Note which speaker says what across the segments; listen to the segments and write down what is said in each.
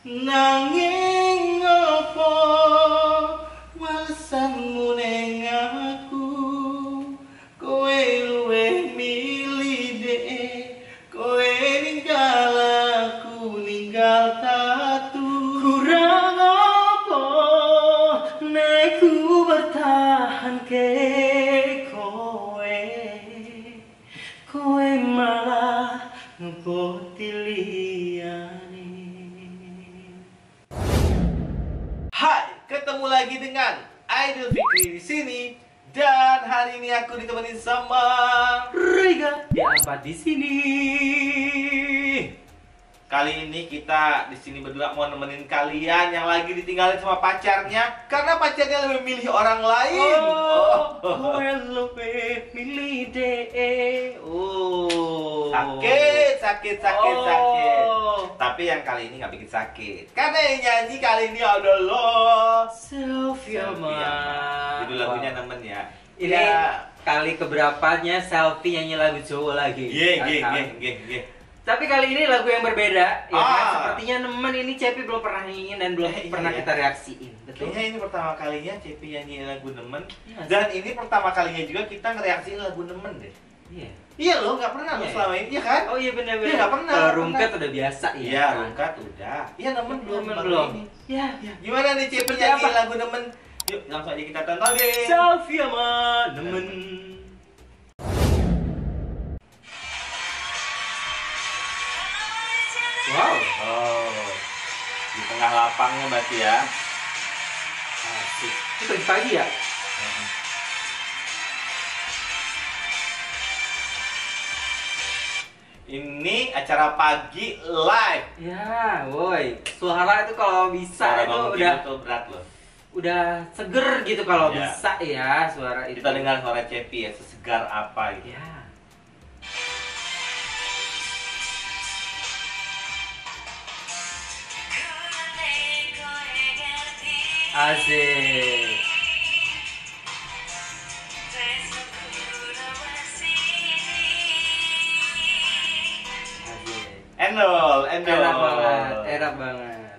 Speaker 1: Nanging apa walesanmu ning aku? Kowe luwih milih dek, kowe ninggal aku ninggal tatu. Kurang apa nek ku bertahan ke kowe, kowe malah ngeboti liyane. Hai, ketemu lagi dengan Aidil Fikri di sini. Dan hari ini aku ditemenin sama Rega di Ampat di sini. Kali ini kita di sini berdua mau nemenin kalian yang lagi ditinggalin sama pacarnya karena pacarnya lebih milih orang lain. Gue lebih milih deh. Sakit. Tapi yang kali ini nggak bikin sakit karena yang nyanyi kali ini adalah Sylvia Man. Judul lagunya nemen ya.
Speaker 2: Ini kali keberapanya Selfie nyanyi lagu cowok lagi. Tapi kali ini lagu yang berbeda, ya kan? Sepertinya nemen ini Cepi belum pernah nyanyiin dan belum pernah kita reaksiin. Betul?
Speaker 1: Kayaknya ini pertama kalinya Cepi nyanyiin lagu nemen. Dan ini pertama kalinya juga kita ngereaksiin lagu nemen deh. Iya loh, nggak pernah loh selama ini, iya kan?
Speaker 2: Oh iya benar-benar.
Speaker 1: Iya nggak pernah.
Speaker 2: Kalau Rungkat udah biasa ya.
Speaker 1: Iya, Rungkat udah. Iya nemen belum.
Speaker 2: Iya.
Speaker 1: Gimana nih Cepi nyanyiin lagu nemen? Yuk langsung aja kita tonton deh.
Speaker 2: Sylvia Man, nemen. Wow.
Speaker 1: Di tengah lapangnya berarti ya.
Speaker 2: Asik. Itu pagi-pagi ya?
Speaker 1: Ini acara pagi live.
Speaker 2: Ya, woi. Suara itu kalau bisa itu udah
Speaker 1: berat loh.
Speaker 2: Udah seger gitu kalau
Speaker 1: Ya.
Speaker 2: bisa ya suara itu.
Speaker 1: Kita dengar suara Cepi ya, sesegar apa gitu.
Speaker 2: Ya. Asik.
Speaker 1: Endol.
Speaker 2: Enak banget.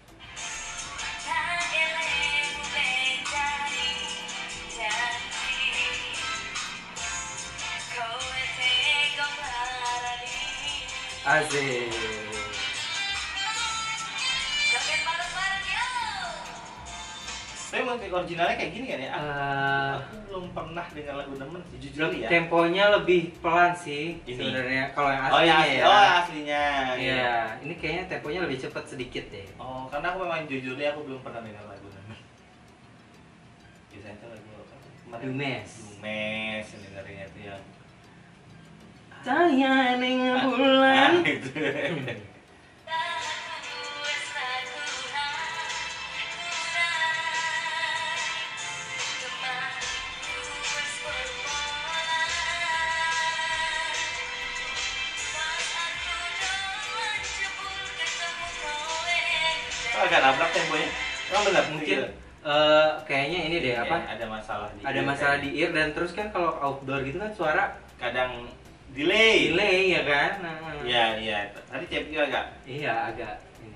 Speaker 2: Asik.
Speaker 1: Tapi musik originalnya kayak gini kan ya? Aku belum pernah dengar lagu nemen sih, jujur ya.
Speaker 2: Temponya lebih pelan sih sebenarnya kalau yang aslinya ya.
Speaker 1: Aslinya.
Speaker 2: Iya, ini kayaknya temponya lebih cepat sedikit deh.
Speaker 1: Oh, karena aku memang jujurnya aku belum pernah dengar lagu nemen. Biasanya itu lagu apa?
Speaker 2: Dumes
Speaker 1: yang dengerinnya itu yang
Speaker 2: cahaya ning bulan.
Speaker 1: Gitu. Agak nabrak temponya. Emang benar
Speaker 2: Mungkin kayaknya ini deh apa?
Speaker 1: Ada masalah di
Speaker 2: Ada masalah di ear dan terus kan kalau outdoor gitu kan suara
Speaker 1: kadang delay
Speaker 2: ya kan?
Speaker 1: Iya. Tadi Cepi agak.
Speaker 2: Iya, agak ini.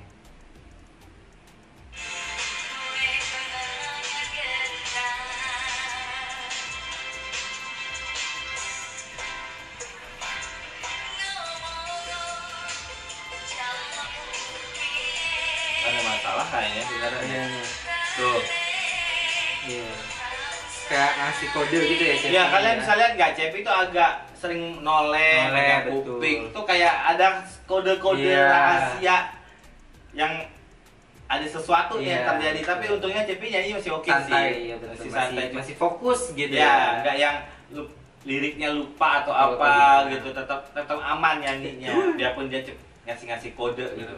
Speaker 1: Ada masalah kayaknya sebenarnya. Tuh.
Speaker 2: Iya. Kayak ngasih kode gitu ya, Cepi.
Speaker 1: Ya, kalian bisa lihat nggak, Cepi itu agak sering noleh, agak
Speaker 2: betul.
Speaker 1: kuping. Itu kayak ada kode-kode rahasia yang ada sesuatu yang terjadi. Tapi untungnya Cepi nyanyi masih oke sih.
Speaker 2: Iya, betul.
Speaker 1: Masih santai.
Speaker 2: Masih fokus gitu
Speaker 1: Ya, nggak yang liriknya lupa atau apa gitu. Tetap aman nyanyinya. Biarpun dia ngasih kode gitu.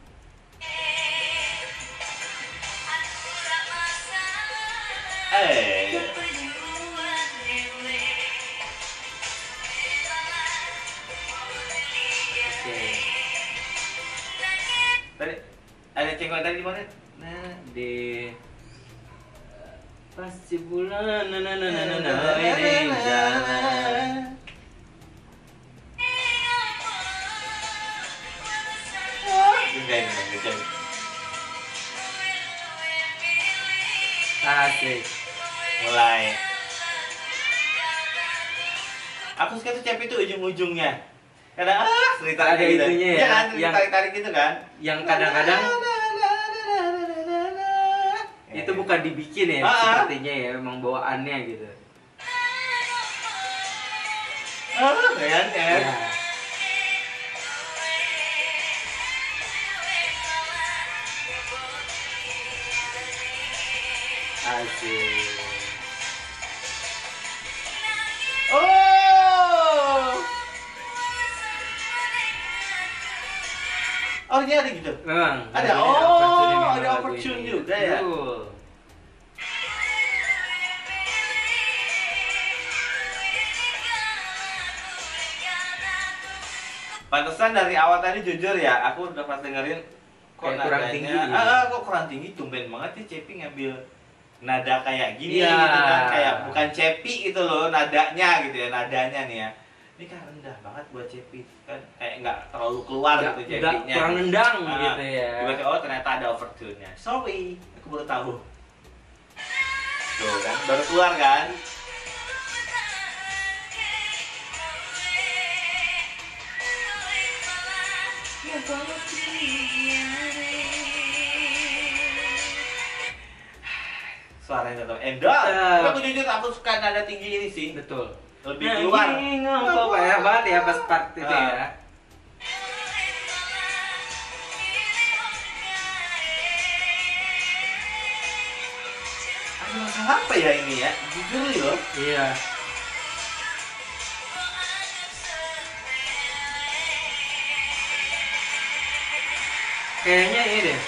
Speaker 1: Tadi ada cengkok tadi di mana?
Speaker 2: Nah, di pasti bulan ini jalan.
Speaker 1: Enggak.
Speaker 2: Asik.
Speaker 1: Mulai. Aku suka tuh Cepi tuh ujung-ujungnya. Kadang cerita
Speaker 2: ada
Speaker 1: gitu.
Speaker 2: itunya ya.
Speaker 1: Iya kan, tarik-tarik gitu kan.
Speaker 2: Yang kadang-kadang itu bukan dibikin ya, sepertinya ya, memang bawaannya gitu.
Speaker 1: Keren kan?
Speaker 2: Ya. Asik.
Speaker 1: Oh, ini ada gitu?
Speaker 2: Memang.
Speaker 1: Ada. Ada opportune juga ya. Pantesan dari awal tadi jujur ya, aku udah pas dengerin kok
Speaker 2: kurang tinggi.
Speaker 1: Kok kurang tinggi, tumben banget sih Cepi ngambil nada kayak gini gitu kan, kayak bukan Cepi gitu loh nadanya gitu ya, nadanya nih ya. Ini kan rendah banget buat Cepi kan, kayak nggak terlalu keluar gitu Cepinya.
Speaker 2: Kurang nendang gitu ya.
Speaker 1: Tiba-tiba ternyata ada overtune-nya. Sorry, aku baru tahu. Tuh kan, baru keluar kan. Suaranya tetap endor. Aku jujur aku suka nada tinggi ini sih.
Speaker 2: Betul.
Speaker 1: Lebih keluar.
Speaker 2: Kok banyak banget ya pas part itu ya.
Speaker 1: Ada masalah apa ya ini ya? Jujur loh.
Speaker 2: Iya. Kayaknya ini deh.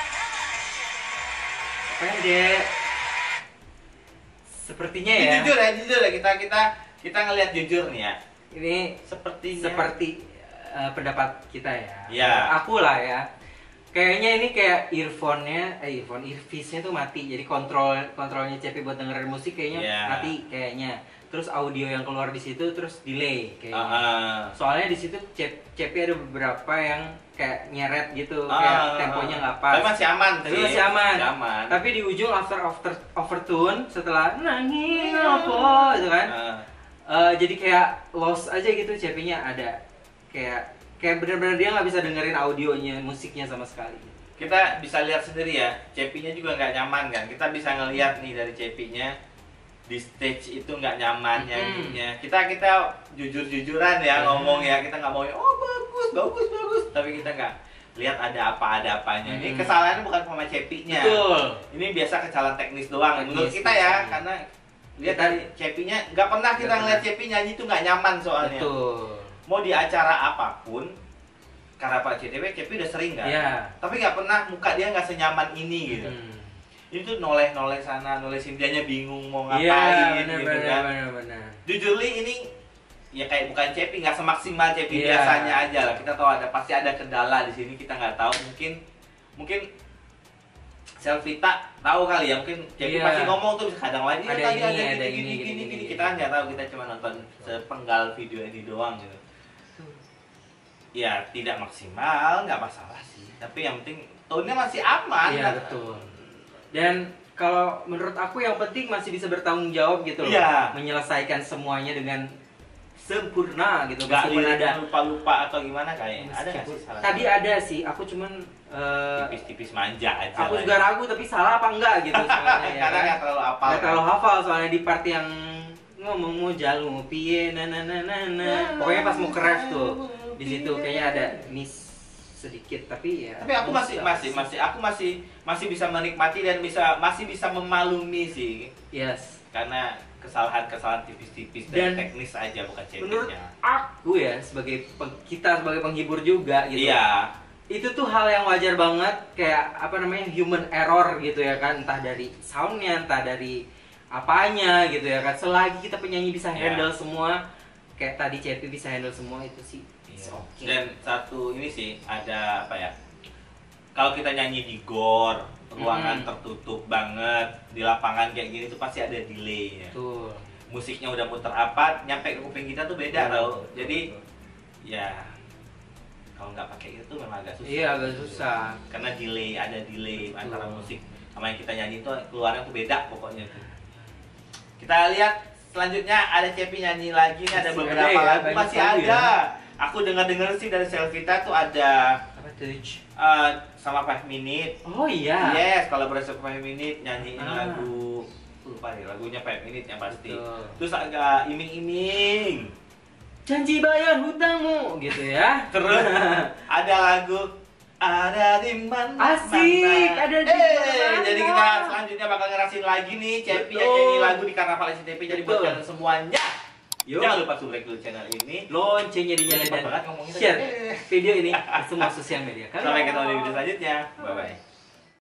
Speaker 2: Pendek. Sepertinya ya.
Speaker 1: Jujur ya kita ngelihat jujur nih ya.
Speaker 2: Ini seperti pendapat kita ya.
Speaker 1: Iya.
Speaker 2: Aku lah ya. Kayaknya ini kayak earpiece-nya tuh mati. Jadi kontrolnya Cepi buat dengerin musik kayaknya mati kayaknya. Terus audio yang keluar di situ terus delay kayaknya. Soalnya di situ Cepi ada beberapa yang kayak nyeret gitu, kayak temponya nggak pas.
Speaker 1: Tapi masih aman sih.
Speaker 2: Masih aman. Tapi di ujung after overtune setelah nangis apa gitu kan. Jadi kayak lost aja gitu Cepinya, ada kayak benar-benar dia nggak bisa dengerin audionya, musiknya sama sekali.
Speaker 1: Kita bisa lihat sendiri ya, Cepinya juga nggak nyaman kan. Kita bisa ngelihat nih dari Cepinya di stage itu nggak nyaman nyanyinya. Kita jujur-jujuran ya ngomong ya, kita nggak mau bagus, tapi kita nggak lihat ada apa-apanya. Ini kesalahannya bukan sama Cepinya.
Speaker 2: Betul.
Speaker 1: Ini biasa kesalahan teknis doang menurut kita ya, karena lihat dari Cepinya nggak pernah kita ngeliat Cepi nyanyi tuh nggak nyaman soalnya.
Speaker 2: Betul.
Speaker 1: Mau di acara apapun, karena Pak CTW Cepi udah sering kan, tapi nggak pernah muka dia nggak senyaman ini gitu. Ini tuh noleh sana, noleh dianya bingung mau ngapain gitu kan.
Speaker 2: Bener.
Speaker 1: Jujur li ini ya kayak bukan Cepi, nggak semaksimal Cepi biasanya aja lah. Kita tahu pasti ada kendala di sini, kita nggak tahu. Mungkin Selvita tahu kali ya, mungkin Cepi pasti ngomong tuh kadang lagi tadi ada gini. Kita kan nggak tahu, kita cuma nonton sepenggal video ini doang gitu. Ya tidak maksimal, nggak masalah sih. Tapi yang penting tone-nya masih aman.
Speaker 2: Iya betul. Dan kalau menurut aku yang penting masih bisa bertanggung jawab gitu loh. Menyelesaikan semuanya dengan sempurna gitu.
Speaker 1: Gak ada lupa-lupa atau gimana kayaknya. Ada nggak sih salah?
Speaker 2: Tadi ada sih, aku cuman
Speaker 1: tipis-tipis manja aja.
Speaker 2: Aku juga ragu tapi salah apa enggak gitu soalnya ya.
Speaker 1: Karena nggak terlalu hafal.
Speaker 2: Nggak terlalu hafal soalnya di part yang ngomong mau jalu piye na. Pokoknya pas mau ke ref tuh. Di situ kayaknya ada miss sedikit tapi ya.
Speaker 1: Tapi aku masih bisa menikmati dan masih bisa memaklumi sih.
Speaker 2: Yes.
Speaker 1: Karena kesalahan tipis-tipis dan teknis aja bukan Cepinya.
Speaker 2: Menurut aku ya kita sebagai penghibur juga gitu.
Speaker 1: Iya.
Speaker 2: Itu tuh hal yang wajar banget, kayak human error gitu ya kan, entah dari soundnya, entah dari apanya gitu ya kan. Selagi kita penyanyi bisa handle semua, kayak tadi Cepi bisa handle semua, itu sih.
Speaker 1: Okay. Dan satu ini sih ada apa ya? Kalau kita nyanyi di gor, ruangan tertutup banget, di lapangan kayak gini tuh pasti ada delay ya.
Speaker 2: Betul.
Speaker 1: Musiknya udah muter apa, nyampe ke kuping kita tuh beda tau. Jadi ya kalau nggak pakai itu memang agak susah.
Speaker 2: Iya agak susah.
Speaker 1: Karena ada delay antara musik sama yang kita nyanyi itu keluarnya tuh beda pokoknya tuh. Kita lihat selanjutnya ada Cepi nyanyi lagi nih, ada beberapa lagu masih ada. Ya. Aku dengar sih dari Selvita tuh ada
Speaker 2: apa tuh?
Speaker 1: Sama 5 Minute.
Speaker 2: Oh iya.
Speaker 1: Yes, kalau berasa 5 Minute nyanyiin lagu lupa nih lagunya 5 Minute yang pasti. Betul. Terus agak iming-iming.
Speaker 2: Janji bayar hutangmu gitu ya.
Speaker 1: Terus ada lagu ada di mana?
Speaker 2: Asik, ada di mana?
Speaker 1: Jadi kita selanjutnya bakal ngerasin lagi nih Cepi yang nyanyi lagu di Karnaval SCTV. Jadi buat kalian semuanya, jangan lupa subscribe dulu channel ini,
Speaker 2: loncengnya dinyalain dan share video ini ke semua sosial media.
Speaker 1: Sampai ketemu di video selanjutnya. Bye bye.